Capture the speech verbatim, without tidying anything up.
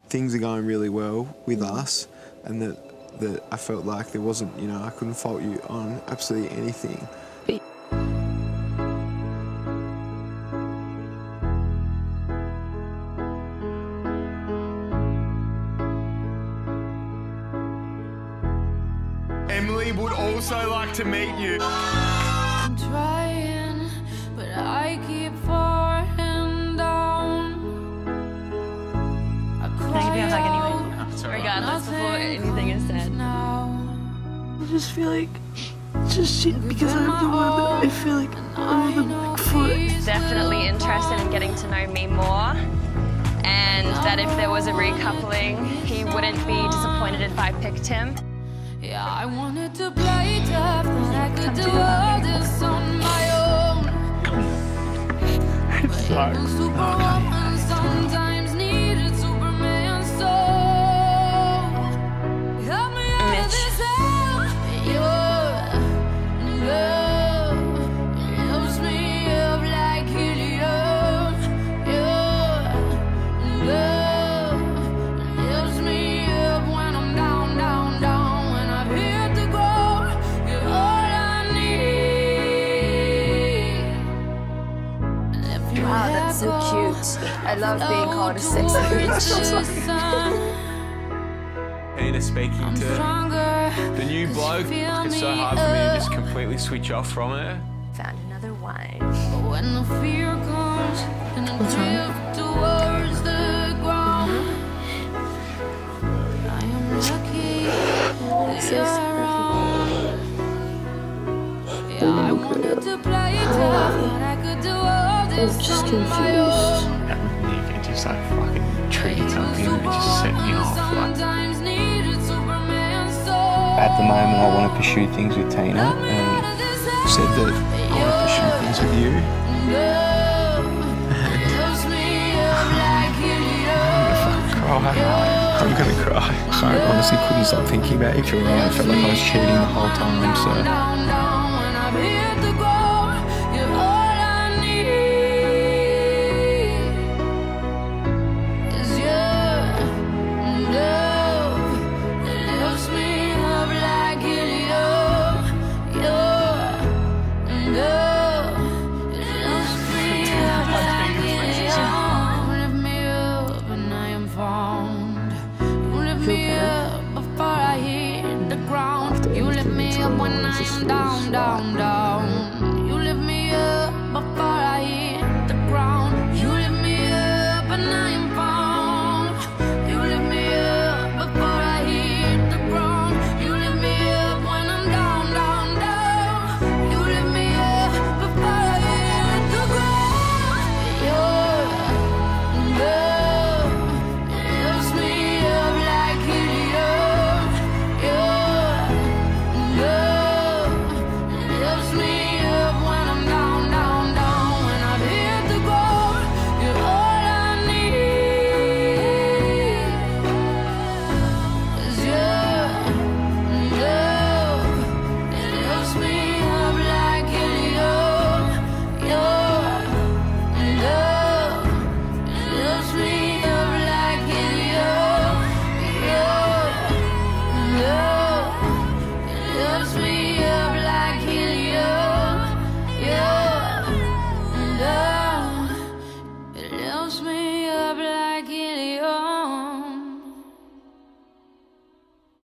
things are going really well with us, and that that I felt like there wasn't, you know, I couldn't fault you on absolutely anything. Emily would also like to meet you. I'm trying, but I keep falling down. I Can I give you a hug anyway? Oh, sorry. Regardless before anything is said. I just feel like it's just shit because I'm the one. I feel like I'm the Bigfoot. Definitely interested in getting to know me more, and that if there was a recoupling, he wouldn't be disappointed if I picked him. Yeah, I wanted to play tough, but I could do all this on my own. But even Superwoman sometimes needed Superman's soul. Help me out of this hell. Your love lifts me up like helium. Your love lifts me up when I'm down, down, down. Wow, that's so cute. I love being called a sexy bitch. Nina speaking to the new bloke. It's so hard for me to just completely switch off from her. Found another wine. When the fear comes and I drift towards the ground, I am lucky that you're around. Yeah, I wanted to play tough, but I could do all this just on confused. my own. You can just like fucking treat something and it just set me off. Like, Sometimes needed Superman's soul. at the moment, I want to pursue things with Tina, and Said that I want to pursue things with you. cry. I'm gonna cry. I honestly couldn't stop thinking about if you're right. I felt like I was cheating the whole time, so. You lift me up when I'm down, down, down.